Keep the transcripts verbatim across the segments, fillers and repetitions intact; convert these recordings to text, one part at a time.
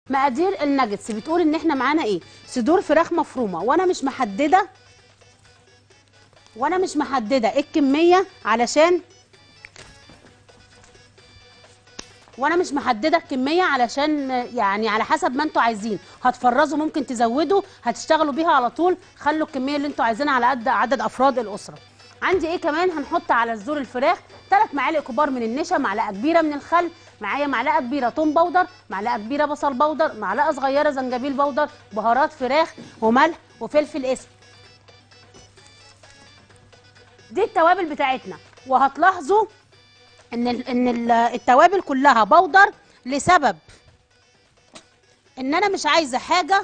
مقادير الناجتس بتقول ان احنا معانا ايه؟ صدور فراخ مفرومه، وانا مش محدده وانا مش محدده ايه الكميه علشان وانا مش محدده الكميه علشان يعني على حسب ما انتوا عايزين، هتفرزوا ممكن تزودوا، هتشتغلوا بيها على طول، خلوا الكميه اللي انتوا عايزينها على قد عدد افراد الاسره. عندي ايه كمان؟ هنحط على صدور الفراخ ثلاث معالق كبار من النشا، معلقه كبيره من الخل، معايا معلقه كبيره توم باودر، معلقه كبيره بصل باودر، معلقه صغيره زنجبيل باودر، بهارات فراخ وملح وفلفل اسود. دي التوابل بتاعتنا، وهتلاحظوا ان ان التوابل كلها بودر لسبب ان انا مش عايزه حاجه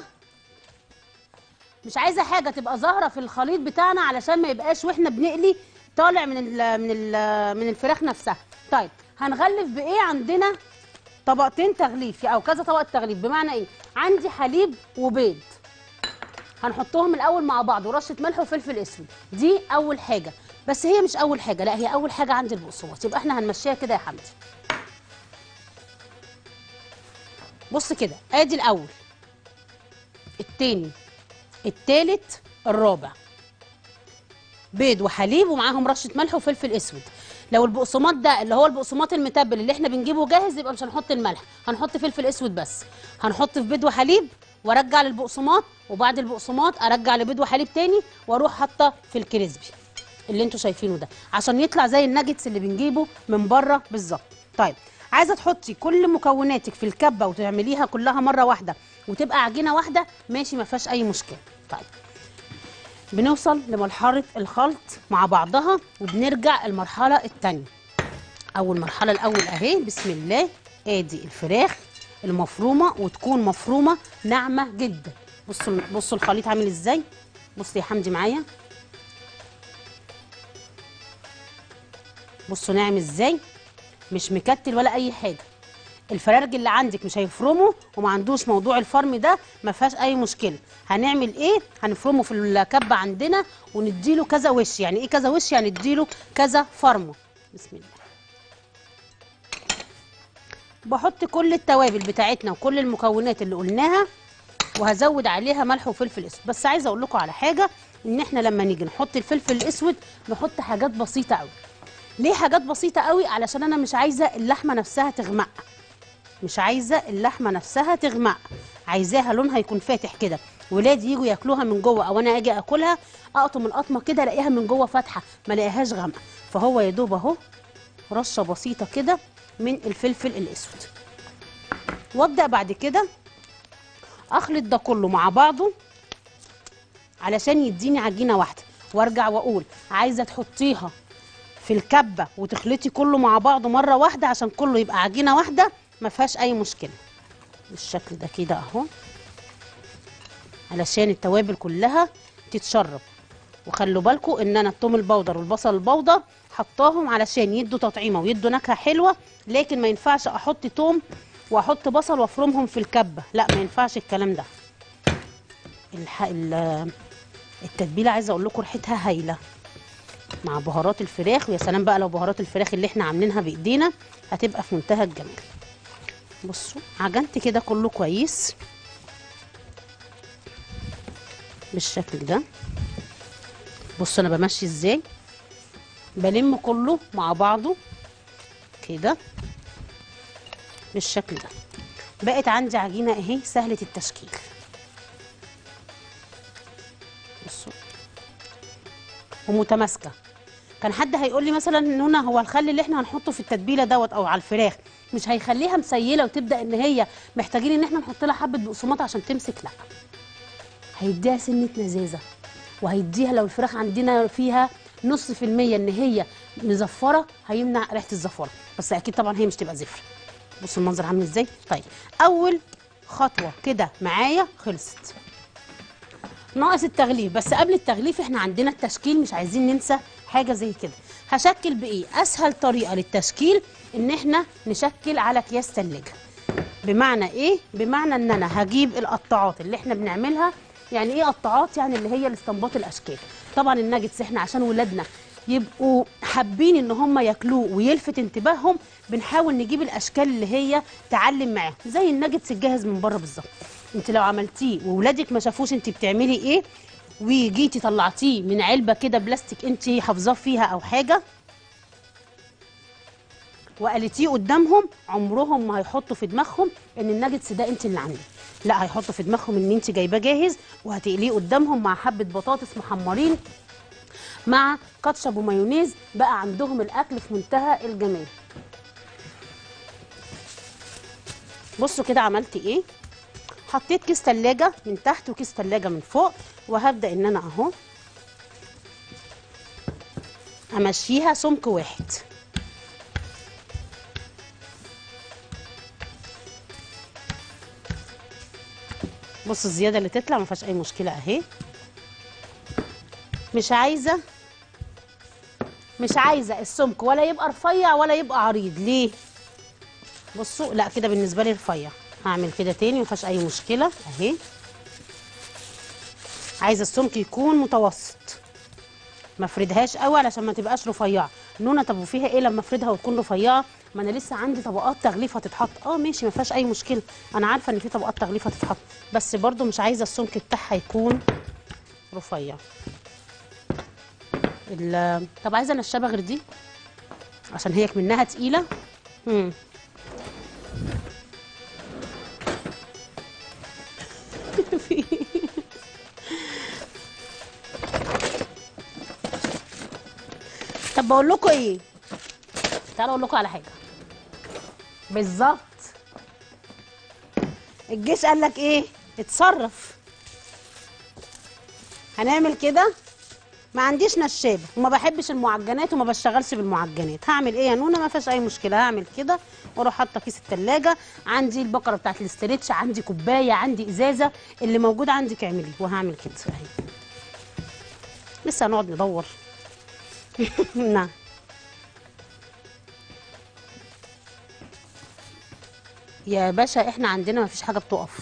مش عايزه حاجه تبقى ظاهره في الخليط بتاعنا، علشان ما يبقاش واحنا بنقلي طالع من ال من ال من الفراخ نفسها. طيب هنغلف بايه؟ عندنا طبقتين تغليف او كذا طبقه تغليف. بمعنى ايه؟ عندي حليب وبيض، هنحطهم الاول مع بعض ورشه ملح وفلفل اسود. دي اول حاجه، بس هي مش اول حاجه، لا هي اول حاجه عندي البقسماط، يبقى احنا هنمشيها كده يا حمدي. بص كده، ادي الاول، التاني، التالت، الرابع، بيض وحليب ومعاهم رشه ملح وفلفل اسود. لو البقسماط ده اللي هو البقسماط المتبل اللي احنا بنجيبه جاهز، يبقى مش هنحط الملح، هنحط فلفل اسود بس. هنحط في بيض وحليب وارجع للبقسماط، وبعد البقسماط ارجع لبيض وحليب تاني، واروح حاطه في الكريسبي اللي انتوا شايفينه ده، عشان يطلع زي الناجتس اللي بنجيبه من بره بالظبط. طيب عايزه تحطي كل مكوناتك في الكبه وتعمليها كلها مره واحده وتبقى عجينه واحده، ماشي، ما فيهاش اي مشكله. طيب بنوصل لمرحله الخلط مع بعضها، وبنرجع المرحله الثانيه. اول مرحله الاول اهي، بسم الله. ادي الفراخ المفرومه، وتكون مفرومه ناعمه جدا. بصوا بصوا الخليط عامل ازاي، بصي يا حمدي معايا، بصوا ناعم ازاي، مش مكتل ولا اي حاجه. الفرارج اللي عندك مش هيفرمه وما عندوش موضوع الفرم ده، ما فيهاش اي مشكله. هنعمل ايه؟ هنفرمه في الكبه عندنا ونديله كذا وش. يعني ايه كذا وش؟ يعني نديله كذا فرمه. بسم الله. بحط كل التوابل بتاعتنا وكل المكونات اللي قلناها، وهزود عليها ملح وفلفل اسود. بس عايزه اقول لكم على حاجه، ان احنا لما نيجي نحط الفلفل الاسود نحط حاجات بسيطه قوي. ليه حاجات بسيطه قوي؟ علشان انا مش عايزه اللحمه نفسها تغمق، مش عايزه اللحمه نفسها تغمق، عايزاها لونها يكون فاتح كده، ولادي يجوا ياكلوها من جوه او انا اجي اكلها اقطم القطمه كده الاقيها من جوه فاتحه، ما الاقيهاش غامقه. فهو يا دوب اهو رشه بسيطه كده من الفلفل الاسود، وابدا بعد كده اخلط ده كله مع بعضه علشان يديني عجينه واحده. وارجع واقول عايزه تحطيها في الكبه وتخلطي كله مع بعضه مره واحده عشان كله يبقى عجينه واحده، ما فيهاش اي مشكله. بالشكل ده كده اهو، علشان التوابل كلها تتشرب. وخلوا بالكم ان انا الثوم البودر والبصل البودر حطاهم علشان يدوا تطعيمه ويدوا نكهه حلوه، لكن ما ينفعش احط ثوم واحط بصل وافرمهم في الكبه، لا ما ينفعش الكلام ده. الح... التتبيله عايزه اقول لكم ريحتها هايله مع بهارات الفراخ، ويا سلام بقى لو بهارات الفراخ اللي احنا عاملينها بايدينا هتبقى في منتهى الجمال. بصوا عجنت كده كله كويس بالشكل ده. بصوا انا بمشي ازاي، بلم كله مع بعضه كده بالشكل ده. بقت عندي عجينه اهي سهله التشكيل. بصوا ومتماسكه. كان حد هيقول لي مثلا ان هنا هو الخل اللي احنا هنحطه في التتبيله دوت او على الفراخ مش هيخليها مسيله وتبدا ان هي محتاجين ان احنا نحط لها حبه بقسماط عشان تمسك، لا هيديها سنه نزازه، وهيديها لو الفراخ عندنا فيها نص في الميه ان هي مزفره هيمنع ريحه الزفاره، بس اكيد طبعا هي مش تبقى زفره. بصوا المنظر عامل ازاي. طيب اول خطوه كده معايا خلصت، ناقص التغليف. بس قبل التغليف احنا عندنا التشكيل، مش عايزين ننسى حاجه زي كده. هشكل بايه؟ اسهل طريقه للتشكيل ان احنا نشكل على اكياس ثلاجه. بمعنى ايه؟ بمعنى ان انا هجيب القطاعات اللي احنا بنعملها. يعني ايه قطاعات؟ يعني اللي هي الاستنباط الاشكال. طبعا الناجتس احنا عشان ولادنا يبقوا حابين ان هم ياكلوه ويلفت انتباههم، بنحاول نجيب الاشكال اللي هي تعلم معاهم، زي الناجتس الجاهز من بره بالظبط. انت لو عملتيه وولادك ما شافوش انت بتعملي ايه، وجيتي طلعتيه من علبه كده بلاستيك انت حافظاه فيها او حاجه وقالتيه قدامهم، عمرهم ما هيحطوا في دماغهم ان الناجتس ده انت اللي عاملاه، لا هيحطوا في دماغهم ان انت جايباه جاهز وهتقليه قدامهم مع حبه بطاطس محمرين مع كاتشب ومايونيز، بقى عندهم الاكل في منتهى الجمال. بصوا كده عملت ايه، حطيت كيس تلاجة من تحت وكيس تلاجة من فوق، وهبدأ ان انا اهو امشيها سمك واحد. بص الزياده اللي تطلع ما فيهاش اي مشكله اهي. مش عايزه مش عايزه السمك ولا يبقى رفيع ولا يبقى عريض. ليه؟ بصوا لا كده بالنسبه لي رفيع، هعمل كده تاني ما فيهاش اي مشكله اهي. عايزه السمك يكون متوسط، ما افردهاش قوي علشان ما تبقاش رفيعه. نونه طب وفيها ايه لما افردها وتكون رفيعه؟ ما انا لسه عندي طبقات تغليف هتتحط. اه ماشي ما فيهاش اي مشكله، انا عارفه ان في طبقات تغليف هتتحط، بس برضو مش عايزه السمك بتاعها يكون رفيع. طب عايزه نشابه غير دي عشان هي منها تقيله. امم في طب بقول لكم ايه، تعالوا اقول لكم على حاجه بالظبط. الجيش قال لك ايه؟ اتصرف. هنعمل كده، ما عنديش نشابه وما بحبش المعجنات وما بشتغلش بالمعجنات، هعمل ايه يا نونه؟ ما فيش اي مشكله، هعمل كده واروح حاطه كيس التلاجة. عندي البقره بتاعت الاسترتش، عندي كوبايه، عندي ازازه، اللي موجود عندك اعمليه. وهعمل كده اهي، لسه هنقعد ندور. نعم يا باشا، احنا عندنا ما فيش حاجه بتقف.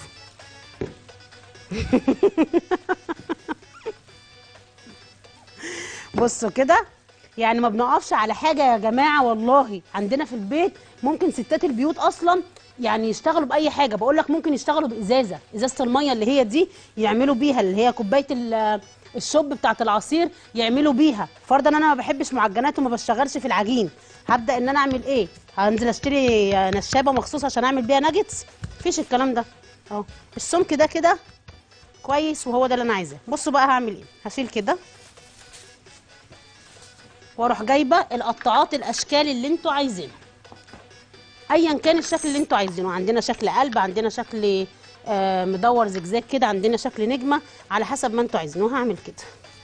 بصوا كده، يعني ما بنقفش على حاجه يا جماعه، والله عندنا في البيت ممكن ستات البيوت اصلا يعني يشتغلوا باي حاجه. بقول لك ممكن يشتغلوا بازازه، ازازه الميه اللي هي دي يعملوا بيها، اللي هي كوبايه الشوب بتاعه العصير يعملوا بيها. فرضا انا ما بحبش معجنات وما بشتغلش في العجين، هبدا ان انا اعمل ايه؟ هنزل اشتري نشابه مخصوص عشان اعمل بيها ناجتس؟ مفيش الكلام ده. اهو السمك ده كده كويس وهو ده اللي انا عايزاه. بصوا بقى هعمل ايه، هشيل كده واروح جايبه القطاعات الاشكال اللي انتوا عايزينها، ايا كان الشكل اللي انتوا عايزينه. عندنا شكل قلب، عندنا شكل آه مدور زجزاج كده، عندنا شكل نجمه، على حسب ما انتوا عايزينه. هعمل كده،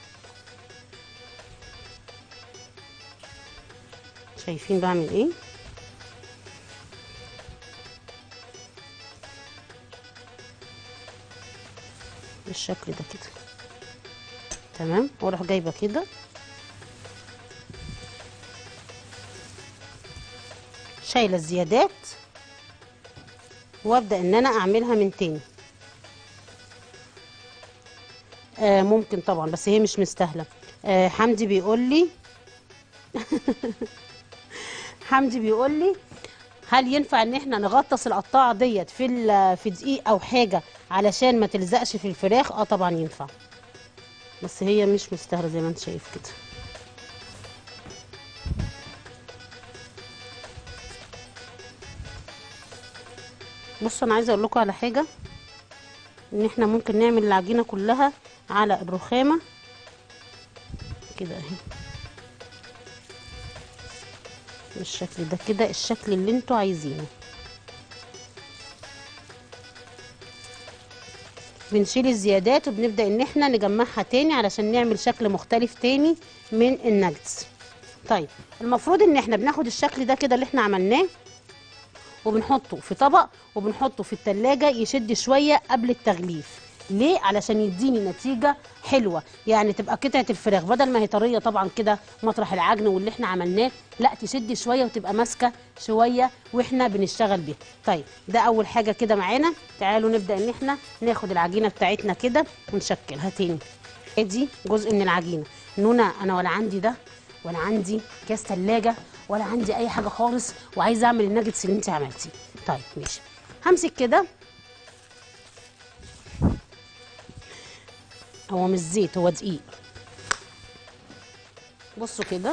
شايفين بعمل ايه؟ بالشكل ده كده تمام. واروح جايبه كده شايله الزيادات وابدا ان انا اعملها من تاني. آه ممكن طبعا بس هي مش مستاهله. آه حمدي بيقول لي حمدي بيقول لي هل ينفع ان احنا نغطس القطاعه ديت في في دقيق او حاجه علشان ما تلزقش في الفراخ؟ اه طبعا ينفع، بس هي مش مستاهله زي ما انت شايف كده. بصوا انا عايزه اقول لكم على حاجه، ان احنا ممكن نعمل العجينه كلها على الرخامه كده اهي بالشكل ده كده، الشكل اللي انتوا عايزينه. بنشيل الزيادات وبنبدا ان احنا نجمعها تاني علشان نعمل شكل مختلف تاني من الناجتس. طيب المفروض ان احنا بناخد الشكل ده كده اللي احنا عملناه وبنحطه في طبق وبنحطه في التلاجة يشد شوية قبل التغليف. ليه؟ علشان يديني نتيجة حلوة، يعني تبقى قطعة الفراخ بدل ما هي طرية طبعا كده مطرح العجن واللي احنا عملناه، لا تشد شوية وتبقى ماسكة شوية واحنا بنشتغل بيها. طيب ده أول حاجة كده معانا. تعالوا نبدأ ان احنا ناخد العجينة بتاعتنا كده ونشكلها تاني. ادي جزء من العجينة. نونا أنا ولا عندي ده ولا عندي كاس تلاجة ولا عندي اي حاجه خالص وعايزه اعمل الناجتس اللي انت عملتيه. طيب ماشي، همسك كده، هو مش زيت، هو دقيق. بصوا كده،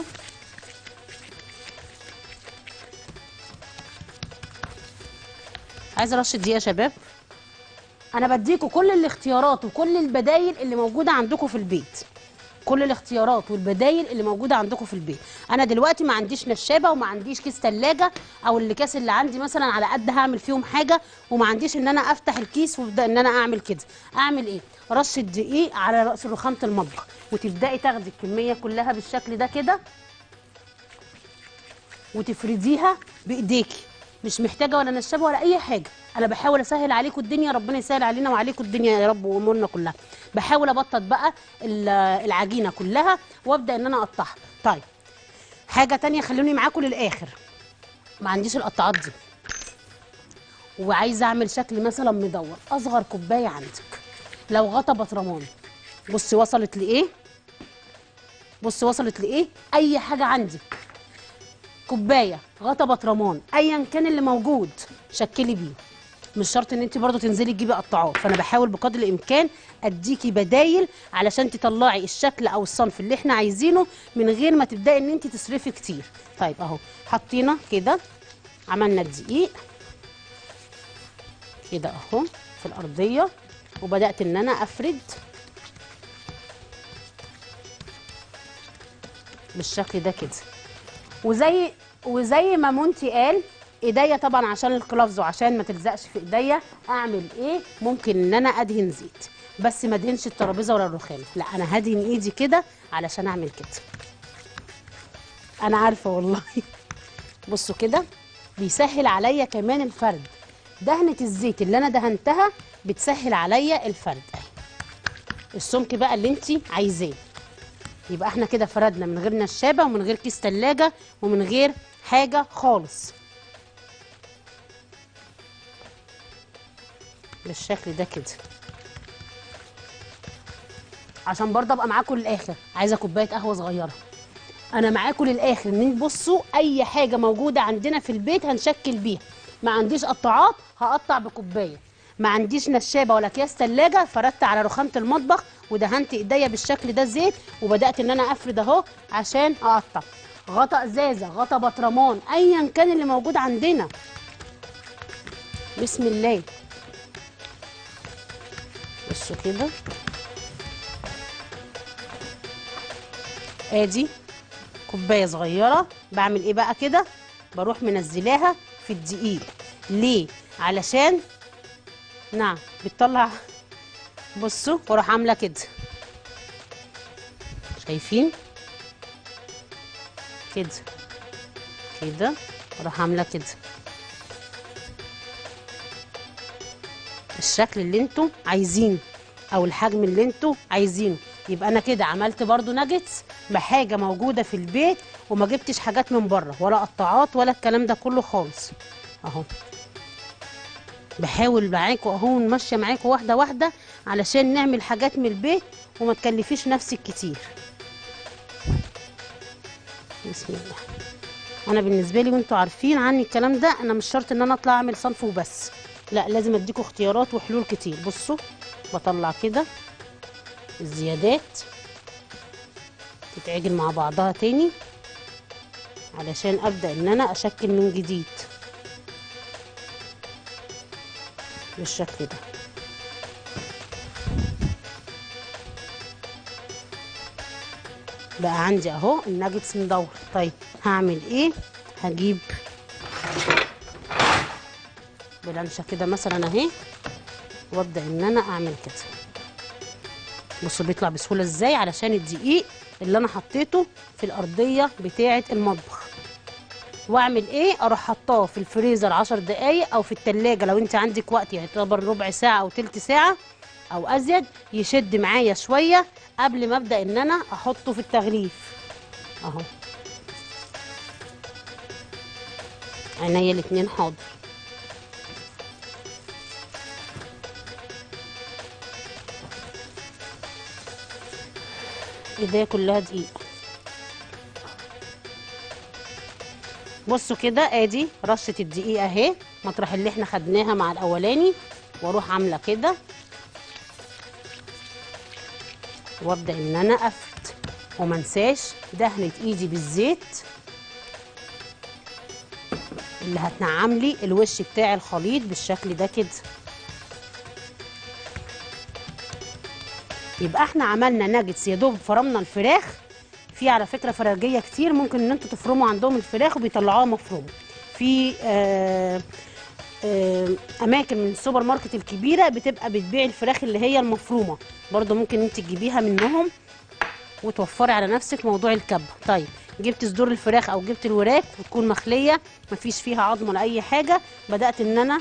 عايزه رشه دقيق يا شباب. انا بديكوا كل الاختيارات وكل البدايل اللي موجوده عندكم في البيت، كل الاختيارات والبدايل اللي موجوده عندكم في البيت. انا دلوقتي ما عنديش نشابه وما عنديش كيس ثلاجه، او الاكياس اللي عندي مثلا على قد هعمل فيهم حاجه، وما عنديش ان انا افتح الكيس وابدا ان انا اعمل كده. اعمل ايه؟ رشه دقيق على راس رخامه المطبخ، وتبداي تاخدي الكميه كلها بالشكل ده كده وتفرديها بايديكي، مش محتاجه ولا نشابه ولا اي حاجه. انا بحاول اسهل عليكم الدنيا، ربنا يسهل علينا وعليكم الدنيا يا رب وامورنا كلها. بحاول ابطط بقى العجينه كلها وابدا ان انا اقطعها. طيب حاجه تانية، خلوني معاكم للاخر. ما عنديش القطاعات دي وعايزه اعمل شكل مثلا مدور، اصغر كوبايه عندك لو غطا بطرمان. بصي وصلت لايه، بصي وصلت لايه، اي حاجه عندك كوبايه غطا بطرمان ايا كان اللي موجود شكلي بيه، مش شرط ان انت برضو تنزلي تجيبي قطاعات. فانا بحاول بقدر الامكان اديكي بدايل علشان تطلعي الشكل او الصنف اللي احنا عايزينه من غير ما تبداي ان انت تصرفي كتير. طيب اهو حطينا كده، عملنا الدقيق كده اهو في الارضيه، وبدات ان انا افرد بالشكل ده كده. وزي وزي ما مونتي قال، ايديا طبعا عشان الكلافز وعشان ما تلزقش في ايديا، اعمل ايه؟ ممكن ان انا ادهن زيت، بس ما ادهنش الترابيزه ولا الرخامه، لا انا هدهن ايدي كده علشان اعمل كده. انا عارفه والله. بصوا كده بيسهل عليا كمان الفرد. دهنه الزيت اللي انا دهنتها بتسهل عليا الفرد. اهي السمك بقى اللي انت عايزاه. يبقى احنا كده فردنا من غير نشابه ومن غير كيس تلاجة ومن غير حاجه خالص، بالشكل ده كده. عشان برضه ابقى معاكم للاخر، عايزه كوبايه قهوه صغيره. انا معاكم للاخر، ان بصوا اي حاجه موجوده عندنا في البيت هنشكل بيها. ما عنديش قطاعات هقطع بكوبايه، ما عنديش نشابه ولا اكياس ثلاجه، فردت على رخامه المطبخ ودهنت ايديا بالشكل ده زيت، وبدات ان انا افرد اهو عشان اقطع. غطا ازازه، غطا بطرمان، ايا كان اللي موجود عندنا. بسم الله. بصوا كده، ادي كوبايه صغيره. بعمل ايه بقى كده؟ بروح منزلاها في الدقيق. ليه؟ علشان نعم بتطلع. بصوا واروح عامله كده، شايفين كده كده، واروح عامله كده الشكل اللي انتوا عايزينه او الحجم اللي انتوا عايزينه. يبقى انا كده عملت برضو ناجتس بحاجه موجوده في البيت، وما جبتش حاجات من بره ولا قطاعات ولا الكلام ده كله خالص. اهو بحاول معاكم اهو، ماشيه معاكم واحده واحده علشان نعمل حاجات من البيت وما تكلفيش نفسك كتير. بسم الله. انا بالنسبه لي وانتوا عارفين عني الكلام ده، انا مش شرط ان انا اطلع اعمل صنف وبس، لا لازم اديكوا اختيارات وحلول كتير. بصوا بطلع كده الزيادات تتعجن مع بعضها تاني علشان ابدا ان انا اشكل من جديد بالشكل ده. بقى عندي اهو الناجتس مدور. طيب هعمل ايه؟ هجيب بلانشه كده مثلا اهي، وابدا ان انا اعمل كده. بصوا بيطلع بسهوله ازاي، علشان الدقيق اللي انا حطيته في الارضيه بتاعه المطبخ. واعمل ايه؟ اروح حطاه في الفريزر عشر دقايق او في التلاجة لو انت عندك وقت، يعني يعتبر ربع ساعه او تلت ساعه او ازيد، يشد معايا شويه قبل ما ابدا ان انا احطه في التغليف. اهو عينيا الاتنين حاضر. ايديا كلها دقيق. بصوا كده ادي رشه الدقيق اهي مطرح اللي احنا خدناها مع الاولاني، واروح عامله كده وابدا ان انا افرد، وما انساش دهنه ايدي بالزيت اللي هتنعم لي الوش بتاع الخليط بالشكل ده كده. يبقى احنا عملنا ناجتس يا دوب فرمنا الفراخ. في على فكره فراجيه كتير ممكن ان انتوا تفرموا عندهم الفراخ وبيطلعوها مفرومه. في آه آه اماكن من السوبر ماركت الكبيره بتبقى بتبيع الفراخ اللي هي المفرومه، برضو ممكن انت تجيبيها منهم وتوفري على نفسك موضوع الكبه. طيب جبت صدور الفراخ او جبت الوراك وتكون مخليه مفيش فيها عظم ولا اي حاجه، بدات ان انا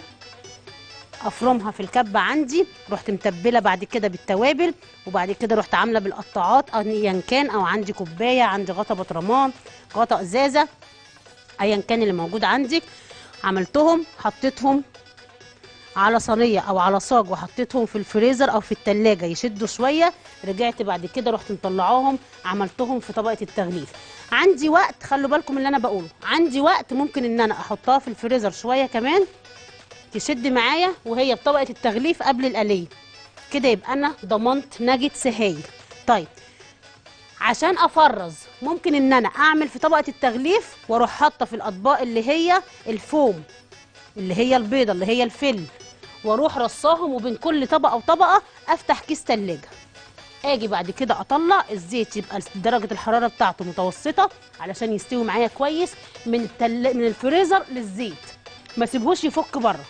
افرمها في الكبه عندي. رحت متبله بعد كده بالتوابل، وبعد كده رحت عامله بالقطاعات ايا كان، او عندي كوبايه، عندي غطا بطرمان، غطا ازازه، ايا كان اللي موجود عندك. عملتهم حطيتهم على صينيه او على صاج وحطيتهم في الفريزر او في التلاجة يشدوا شويه. رجعت بعد كده رحت مطلعاهم عملتهم في طبقه التغليف. عندي وقت، خلوا بالكم من اللي انا بقوله، عندي وقت ممكن ان انا احطها في الفريزر شويه كمان تشد معايا وهي بطبقه التغليف قبل القليه كده، يبقى انا ضمنت ناجتس هايل. طيب عشان افرز ممكن ان انا اعمل في طبقه التغليف واروح حاطه في الاطباق اللي هي الفوم اللي هي البيضه اللي هي الفل، واروح رصاهم، وبين كل طبقه وطبقه افتح كيس تلاجة. اجي بعد كده اطلع الزيت يبقى درجه الحراره بتاعته متوسطه علشان يستوي معايا كويس من التل... من الفريزر للزيت، ما سيبهوش يفك بره،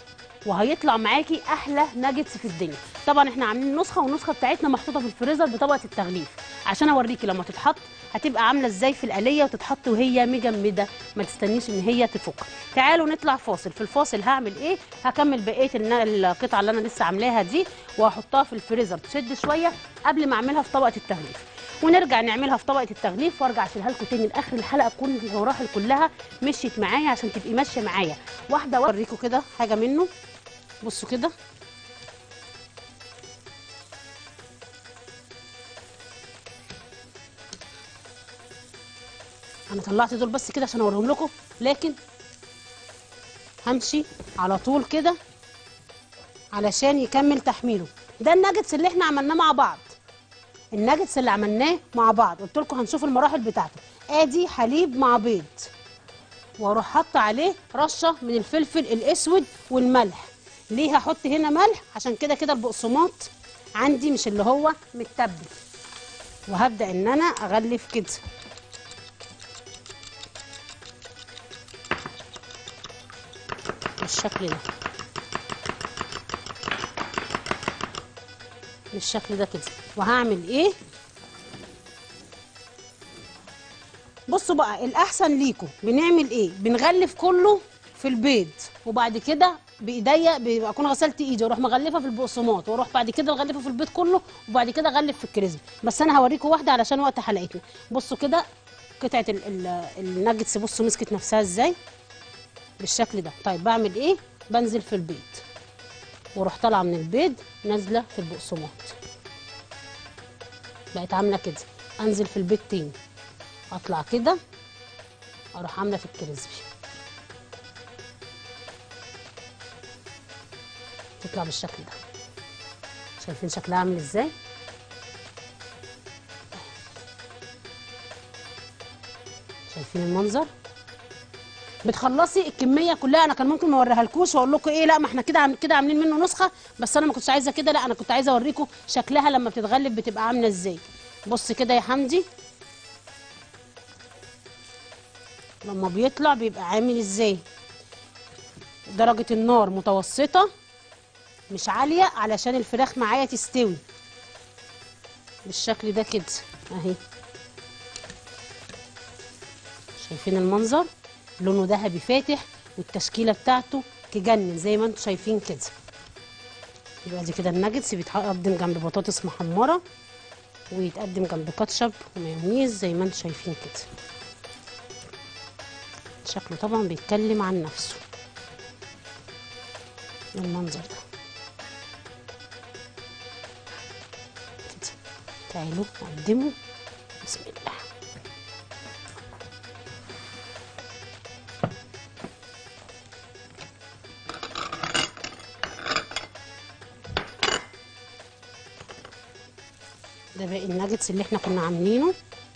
وهيطلع معاكي احلى ناجتس في الدنيا. طبعا احنا عاملين نسخه، والنسخه بتاعتنا محطوطه في الفريزر بطبقه التغليف عشان اوريكي لما تتحط هتبقى عامله ازاي في القليه، وتتحط وهي مجمده ما تستنيش ان هي تفك. تعالوا نطلع فاصل. في الفاصل هعمل ايه؟ هكمل بقيه القطعه اللي انا لسه عاملاها دي وهحطها في الفريزر تشد شويه قبل ما اعملها في طبقه التغليف، ونرجع نعملها في طبقه التغليف وارجع اشيلها لكم تاني لاخر الحلقه تكون المراحل كلها مشيت معايا عشان تبقي ماشيه معايا واحده. اوريكم كده حاجه منه. بصوا كده انا طلعت دول بس كده عشان اوريهم لكم، لكن همشي على طول كده علشان يكمل تحميله. ده الناجتس اللي احنا عملناه مع بعض، الناجتس اللي عملناه مع بعض قلت لكم هنشوف المراحل بتاعته. ادي حليب مع بيض، واروح حاطه عليه رشه من الفلفل الاسود والملح. ليه هحط هنا ملح؟ عشان كده كده البقسماط عندي مش اللي هو متبل، وهبدا ان انا اغلف كده بالشكل ده، بالشكل ده كده. وهعمل ايه؟ بصوا بقى الاحسن ليكم بنعمل ايه؟ بنغلف كله في البيض، وبعد كده بايديا اكون غسلت ايدي واروح مغلفه في البقسماط، واروح بعد كده مغلفه في البيض كله، وبعد كده اغلف في الكريسبي. بس انا هوريكم واحده علشان وقت حلقتنا. بصوا كده قطعه الناجتس، بصوا مسكت نفسها ازاي بالشكل ده. طيب بعمل ايه؟ بنزل في البيض واروح طالعه من البيض نازله في البقسماط، بقت عامله كده. انزل في البيض تاني، اطلع كده اروح عامله في الكريسبي، تطلع بالشكل ده. شايفين شكلها عامل ازاي؟ شايفين المنظر؟ بتخلصي الكميه كلها. انا كان ممكن ما اوريها لكوش واقول لكم ايه، لا ما احنا كده كده عاملين منه نسخه، بس انا ما كنتش عايزه كده، لا انا كنت عايزه اوريكم شكلها لما بتتغلف بتبقى عامله ازاي. بص كده يا حمدي لما بيطلع بيبقى عامل ازاي. درجه النار متوسطه مش عاليه علشان الفراخ معايا تستوي بالشكل ده كده اهي. شايفين المنظر؟ لونه ذهبي فاتح، والتشكيله بتاعته تجنن زي ما انتم شايفين كده. يبقى دي كده الناجتس بيتقدم جنب بطاطس محمره، ويتقدم جنب كاتشب ومايونيز زي ما انتم شايفين كده. شكله طبعا بيتكلم عن نفسه المنظر ده كده. تعالوا نقدمه. بسم الله. ده باقي الناجتس اللي احنا كنا عاملينه،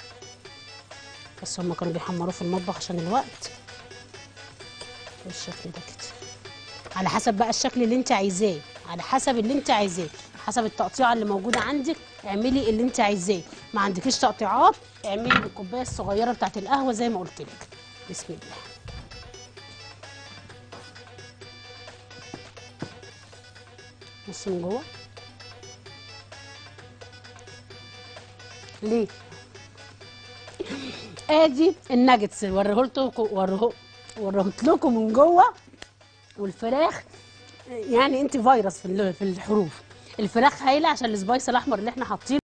بس هما كانوا بيحمروه في المطبخ عشان الوقت. بالشكل ده كده، على حسب بقى الشكل اللي انت عايزاه، على حسب اللي انت عايزاه، حسب التقطيعه اللي موجوده عندك اعملي اللي انت عايزاه. ما عندكيش تقطيعات اعملي بالكوبايه الصغيره بتاعت القهوه زي ما قلت لك. بسم الله. بص من جوه ليه. ادي الناجتس وريهولكم وريه وريهولت لكم من جوه، والفراخ يعني انت فيروس في ال- في الحروف. الفراخ هايله عشان السبايس الاحمر اللي احنا حاطينه.